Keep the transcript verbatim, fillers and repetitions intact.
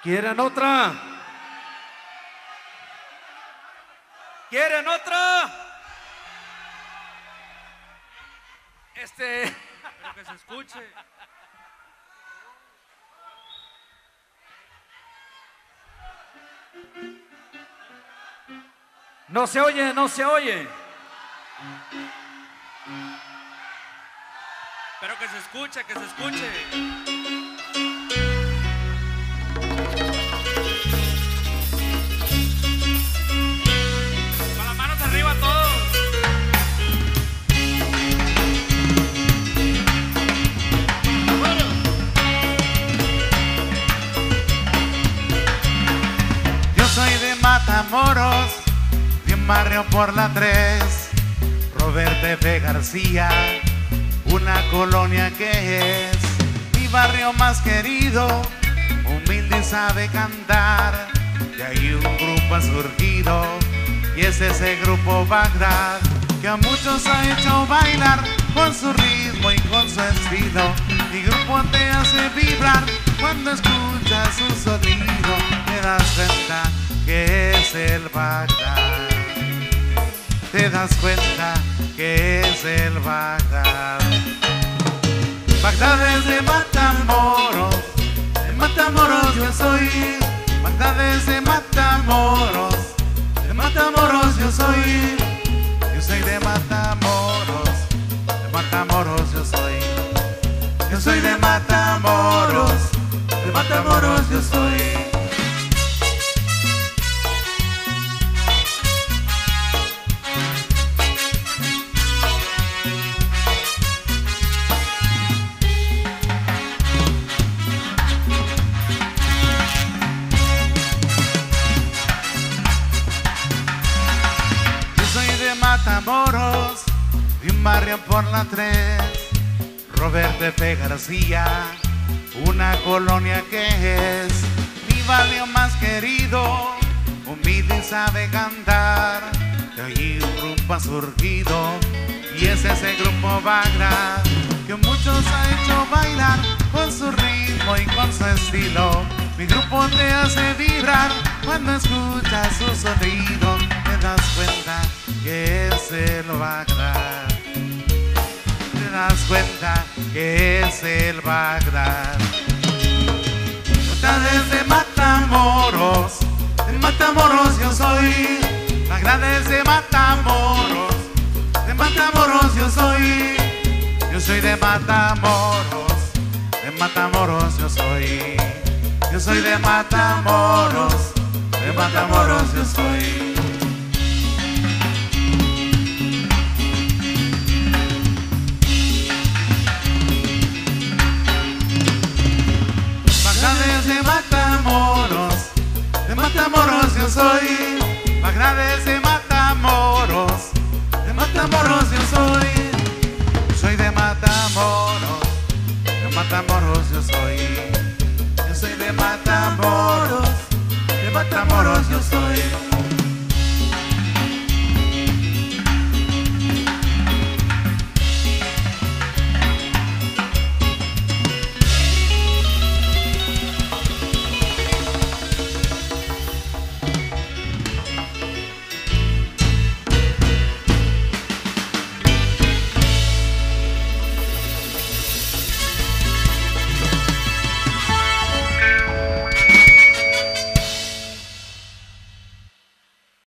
¿Quieren otra? ¿Quieren otra? Este... Pero que se escuche. No se oye, no se oye. Pero que se escuche, que se escuche. Con las manos arriba todos. Yo soy de Matamoros, de un barrio por la tres, Roberto F. García, una colonia que es mi barrio más querido, humilde y sabe cantar. De ahí un grupo ha surgido y es ese grupo Bagdad, que a muchos ha hecho bailar con su ritmo y con su estilo. Mi grupo te hace vibrar cuando escuchas su sonido, te das cuenta que es el Bagdad. Te das cuenta que es el Bagdad. Bagdad es de Matamoros, de Matamoros yo soy. Bagdad es de Matamoros, de Matamoros yo soy. Yo soy de Matamoros, de Matamoros yo soy. Yo soy de Matamoros, de Matamoros yo soy. Matamoros, de un barrio por la tres, Roberto F. García, una colonia que es mi barrio más querido, humilde y sabe cantar. De allí un grupo ha surgido y es ese grupo Bagdad, que muchos ha hecho bailar con su ritmo y con su estilo. Mi grupo te hace vibrar cuando escuchas su sonido, te das cuenta que es el Bagdad. Te das cuenta que es el Bagdad. Bagdad es de Matamoros, de Matamoros yo soy. Bagdad es de Matamoros, de Matamoros yo soy. Yo soy de Matamoros, de Matamoros yo soy. Yo soy de Matamoros, de Matamoros yo soy. De Matamoros, de Matamoros yo soy. Bagdad es de Matamoros, de Matamoros yo soy. Soy de Matamoros, de Matamoros yo soy.